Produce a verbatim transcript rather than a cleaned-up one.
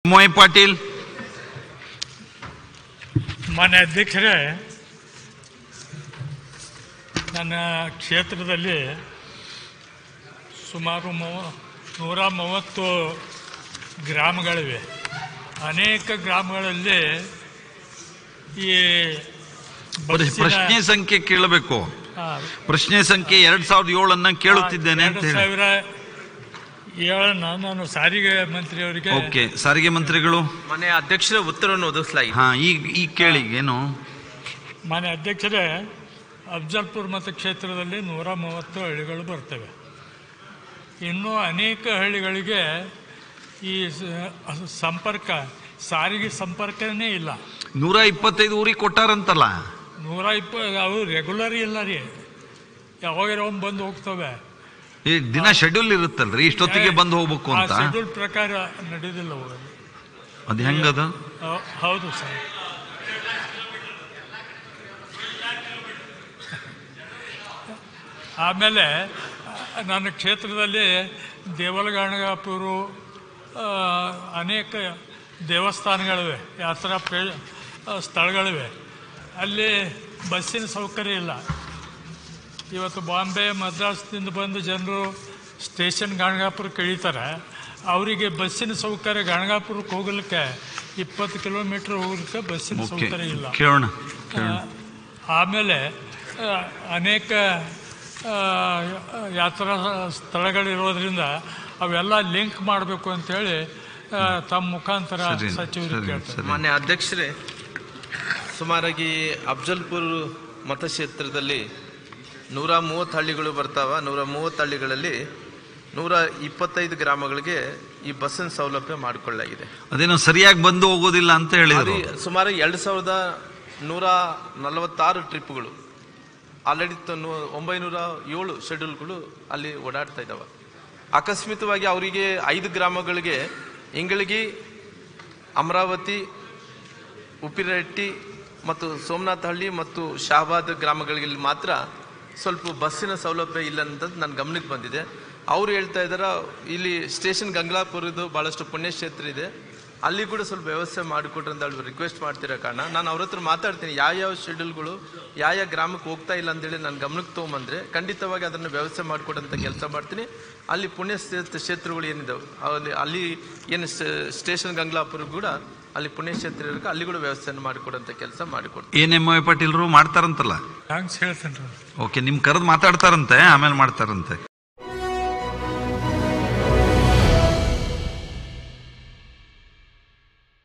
मोए पाटील ಮಾನ್ಯ ಅಧ್ಯಕ್ಷರೇ, ನನ್ನ ಕ್ಷೇತ್ರದಲ್ಲಿ ಸುಮಾರು ಮೂವ ನೂರ ಮೂವತ್ತು ಗ್ರಾಮಗಳಿವೆ. ಅನೇಕ ಗ್ರಾಮಗಳಲ್ಲಿ ಈ ಪ್ರಶ್ನೆ ಸಂಖ್ಯೆ ಕೇಳಬೇಕು. ಪ್ರಶ್ನೆ ಸಂಖ್ಯೆ ಎರಡ್ ಸಾವಿರದ ಏಳನ್ನ ಕೇಳುತ್ತಿದ್ದೇನೆ ಅಂತ ಎರಡು ಸಾವಿರ ಏಳನ್ನ ನಾನು ಸಾರಿಗೆ ಮಂತ್ರಿಯವರಿಗೆ. ಓಕೆ, ಸಾರಿಗೆ ಮಂತ್ರಿಗಳು ಮಾನ್ಯ ಅಧ್ಯಕ್ಷರ ಉತ್ತರವನ್ನು ಒದಗಿಸಲಾಗಿದೆ. ಹಾ, ಈಗ ಈಗ ಕೇಳಿ. ಏನು ಮಾನ್ಯ ಅಧ್ಯಕ್ಷರೇ, ಅಫ್ಜಲ್ಪುರ್ ಮತಕ್ಷೇತ್ರದಲ್ಲಿ ನೂರ ಮೂವತ್ತು ಹಳ್ಳಿಗಳು ಬರ್ತವೆ. ಇನ್ನೂ ಅನೇಕ ಹಳ್ಳಿಗಳಿಗೆ ಈ ಸಂಪರ್ಕ ಸಾರಿಗೆ ಸಂಪರ್ಕನೇ ಇಲ್ಲ. ನೂರ ಇಪ್ಪತ್ತೈದು ಊರಿಗೆ ಕೊಟ್ಟಾರಂತಲ್ಲ. ನೂರ ಇಪ್ಪ ಅವು ರೆಗ್ಯುಲರ್ ಇಲ್ಲ ರೀ, ಯಾವಾಗ ಬಂದು ಹೋಗ್ತವೆ. ಈ ದಿನ ಶೆಡ್ಯೂಲ್ ಇರುತ್ತಲ್ರಿ, ಇಷ್ಟೊತ್ತಿಗೆ ಬಂದು ಹೋಗ್ಬೇಕು ಅಂತ. ಶೆಡ್ಯೂಲ್ ಪ್ರಕಾರ ನಡೆದಿಲ್ಲ. ಅದು ಹೆಂಗದ? ಹೌದು ಸರ್. ಆಮೇಲೆ ನನ್ನ ಕ್ಷೇತ್ರದಲ್ಲಿ ದೇವಲಗಣಗಾಪುರು ಅನೇಕ ದೇವಸ್ಥಾನಗಳಿವೆ, ಯಾತ್ರಾ ಪ್ರೇ ಸ್ಥಳಗಳಿವೆ. ಅಲ್ಲಿ ಬಸ್ಸಿನ ಸೌಕರ್ಯ ಇಲ್ಲ. ಇವತ್ತು ಬಾಂಬೆ ಮದ್ರಾಸ್ದಿಂದ ಬಂದು ಜನರು ಸ್ಟೇಷನ್ ಗಣಗಾಪುರಕ್ಕೆ ಇಳಿತಾರೆ. ಅವರಿಗೆ ಬಸ್ಸಿನ ಸೌಕರ್ಯ ಗಣಗಾಪುರಕ್ಕೆ ಹೋಗಲಿಕ್ಕೆ ಇಪ್ಪತ್ತು ಕಿಲೋಮೀಟರ್ ಹೋಗಲಿಕ್ಕೆ ಬಸ್ಸಿನ ಸೌಕರ್ಯ ಇಲ್ಲ. ಆಮೇಲೆ ಅನೇಕ ಯಾತ್ರಾ ಸ್ಥಳಗಳಿರೋದ್ರಿಂದ ಅವೆಲ್ಲ ಲಿಂಕ್ ಮಾಡಬೇಕು ಅಂತೇಳಿ ತಮ್ಮ ಮುಖಾಂತರ ಸಚಿವರು ಕೇಳ್ತಾರೆ. ಮಾನ್ಯ ಅಧ್ಯಕ್ಷರೇ, ಸುಮಾರಾಗಿ ಅಫ್ಜಲ್ಪುರ್ ಮತಕ್ಷೇತ್ರದಲ್ಲಿ ನೂರ ಮೂವತ್ತು ಹಳ್ಳಿಗಳು ಬರ್ತಾವ. ನೂರ ಮೂವತ್ತು ಹಳ್ಳಿಗಳಲ್ಲಿ ನೂರ ಇಪ್ಪತ್ತೈದು ಗ್ರಾಮಗಳಿಗೆ ಈ ಬಸ್ಸಿನ ಸೌಲಭ್ಯ ಮಾಡಿಕೊಳ್ಳಲಾಗಿದೆ. ಅದೇನೋ ಸರಿಯಾಗಿ ಬಂದು ಹೋಗೋದಿಲ್ಲ ಅಂತ ಹೇಳಿದ್ರು. ಸುಮಾರು ಎರಡು ಸಾವಿರದ ನೂರ ನಲವತ್ತಾರು ಟ್ರಿಪ್ಗಳು ಆಲ್ರೆಡಿ ಒಂಬೈನೂರ ಏಳು ಶೆಡ್ಯೂಲ್ಗಳು ಅಲ್ಲಿ ಓಡಾಡ್ತಾ ಇದ್ದಾವೆ. ಆಕಸ್ಮಿಕವಾಗಿ ಅವರಿಗೆ ಐದು ಗ್ರಾಮಗಳಿಗೆ ಇಂಗಳಗಿ, ಅಮರಾವತಿ, ಉಪ್ಪಿರಟ್ಟಿ ಮತ್ತು ಸೋಮನಾಥಹಳ್ಳಿ ಮತ್ತು ಶಹಾಬಾದ್ ಗ್ರಾಮಗಳಿಗೆ ಮಾತ್ರ ಸ್ವಲ್ಪ ಬಸ್ಸಿನ ಸೌಲಭ್ಯ ಇಲ್ಲ ಅಂತ ನನ್ನ ಗಮನಕ್ಕೆ ಬಂದಿದೆ. ಅವರು ಹೇಳ್ತಾ ಇದ್ದಾರೆ ಇಲ್ಲಿ ಸ್ಟೇಷನ್ ಗಂಗ್ಲಾಪುರದ್ದು ಭಾಳಷ್ಟು ಪುಣ್ಯಕ್ಷೇತ್ರ ಇದೆ, ಅಲ್ಲಿ ಕೂಡ ಸ್ವಲ್ಪ ವ್ಯವಸ್ಥೆ ಮಾಡಿಕೊಟ್ರೆ ಅಂತ ಹೇಳಿ ರಿಕ್ವೆಸ್ಟ್ ಮಾಡ್ತಿರೋ ಕಾರಣ ನಾನು ಅವ್ರ ಹತ್ರ ಮಾತಾಡ್ತೀನಿ. ಯಾವ್ಯಾವ ಶೆಡ್ಯೂಲ್ಗಳು ಯಾವ ಯಾವ ಗ್ರಾಮಕ್ಕೆ ಹೋಗ್ತಾ ಇಲ್ಲ ಅಂತೇಳಿ ನನ್ನ ಗಮನಕ್ಕೆ ತೊಗೊಂಬಂದರೆ ಖಂಡಿತವಾಗಿ ಅದನ್ನು ವ್ಯವಸ್ಥೆ ಮಾಡಿಕೊಡೋಂಥ ಕೆಲಸ ಮಾಡ್ತೀನಿ. ಅಲ್ಲಿ ಪುಣ್ಯ ಕ್ಷೇತ್ರಗಳು ಏನಿದ್ದಾವೆ ಅಲ್ಲಿ ಅಲ್ಲಿ ಏನು ಸ್ಟೇಷನ್ ಗಂಗ್ಲಾಪುರ ಕೂಡ ಅಲ್ಲಿ ಪುಣ್ಯಕ್ಷೇತ್ರ ಇರೋಕೆ ಅಲ್ಲಿ ಕೂಡ ವ್ಯವಸ್ಥೆಯನ್ನು ಮಾಡಿಕೊಡೋಂಥ ಕೆಲಸ ಮಾಡಿಕೊಡ್ತೀನಿ. ಏನ್ ಎಂ ಪಾಟೀಲ್ರು ಮಾಡ್ತಾರಂತಲ್ಲ. ಥ್ಯಾಂಕ್ಸ್ ಹೇಳ್ತೇನೆ. ಓಕೆ, ನಿಮ್ ಕರೆದು ಮಾತಾಡ್ತಾರಂತೆ, ಆಮೇಲೆ ಮಾಡ್ತಾರಂತೆ.